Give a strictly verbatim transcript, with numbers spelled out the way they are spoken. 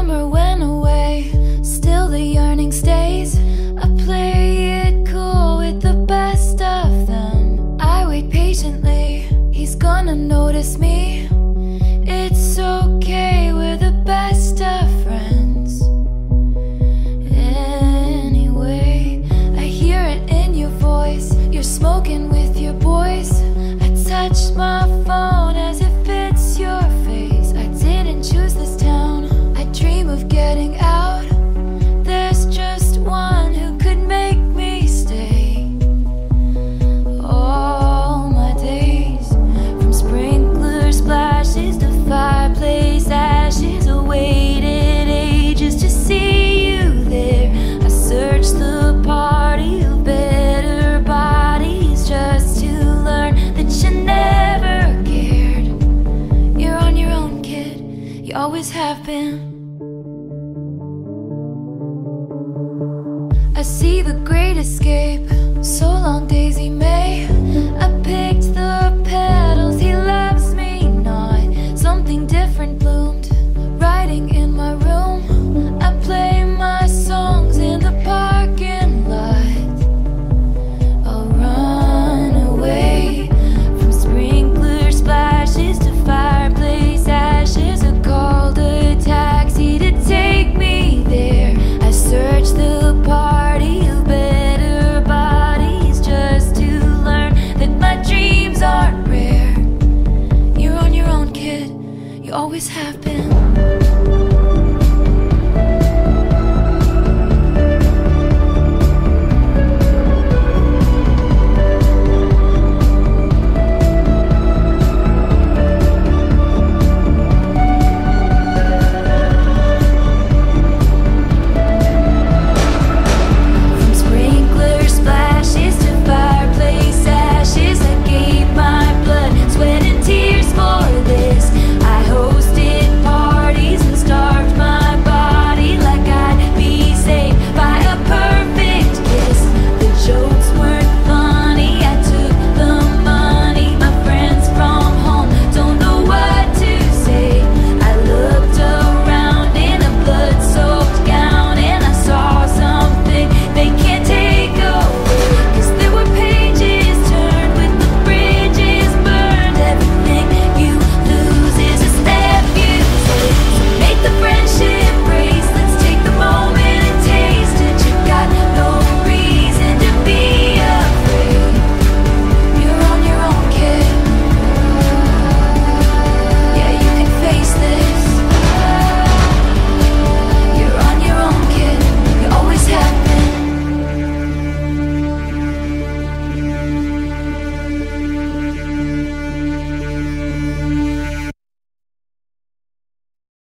summer went away, still the yearning stays. I play it cool with the best of them. I wait patiently, he's gonna notice me. It's okay, we're the best of friends. Anyway, I hear it in your voice, you're smoking with your boys. I touch my phone as it fits your face. I didn't choose this town, I dream of getting out. There's just one who could make me stay. All my days, from sprinkler splashes to fireplace ashes, I waited ages to see you there. I searched the party of better bodies just to learn that you never cared. You're on your own, kid, you always have been. I see the great escape, so long Daisy May. I pick